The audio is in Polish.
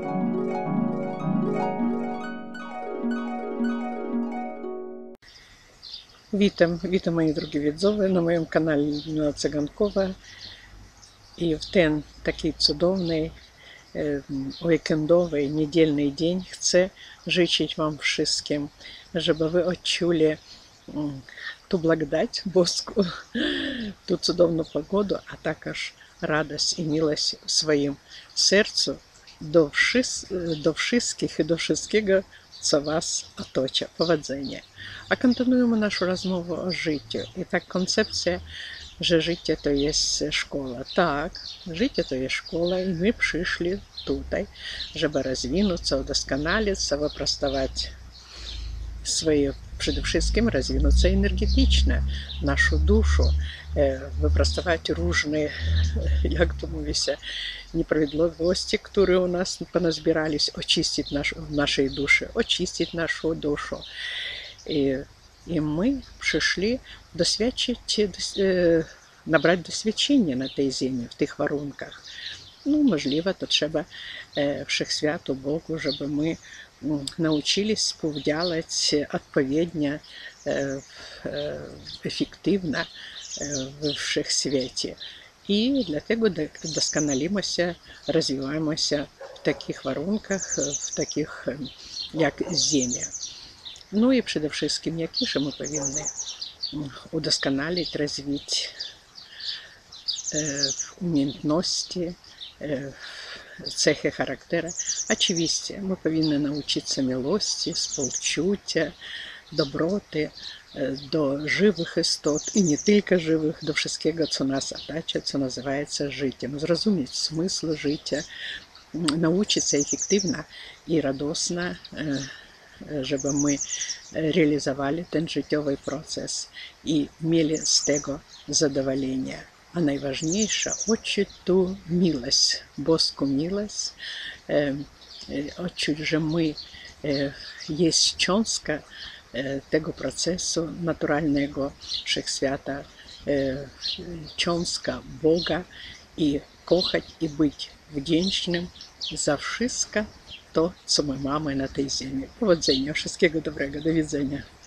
Witam mої другі відзови на моєму каналі Людмила Циганкова. І в ten такий цудовний weekendowy, недільний день chcę życzyć Wam wszystkim, żeby Wy odczuli ту благодать боску, ту цудовну погоду, а також радость і милость в своїм серцю до wszystkich і до wszystkiego, co Was otocza. Powodzenia. A kontynuujemy naszą rozmowę o życiu. I tak koncepcja, że życie to jest szkoła. Tak, życie to jest szkoła i my przyszli tutaj, żeby rozwinąć, udoskonalić, wyprostować swoje, przede wszystkim rozwinąć energetycznie naszą duszę, wyprostować różne, jak to mówi się, nieprawidłowości, które u nas ponazbierались, oczyścić naszej duszy, oczyścić naszą duszę. I my przyszli doświadczyć, nabrać doświadczenia na tej ziemi, w tych warunkach. No, możliwe, to trzeba Wszechświatu, Bogu, żeby my nauczyli współdziałać odpowiednio, efektywnie w Wszechświecie. I dlatego doskonalimy się, rozwijamy się w takich warunkach, w takich jak Ziemia. No i przede wszystkim, jakie my powinny udoskonalić, rozwijać umiejętności, cechy charakteru. Oczywiście, my powinny nauczyć się miłości, współczucia, dobroty do żywych istot i nie tylko żywych, do wszystkiego, co nas otacza, co nazywa życiem. Zrozumieć smysł życia, nauczyć się efektywnie i radosno, żeby my realizowali ten życiowy proces i mieli z tego zadowolenie. A najważniejsze, odczuć tu miłość, boską miłość, odczuć, że my jest cząstka tego procesu naturalnego Wszechświata, cząstka Boga i kochać i być wdzięcznym za wszystko to, co my mamy na tej ziemi. Powodzenia, wszystkiego dobrego, do widzenia.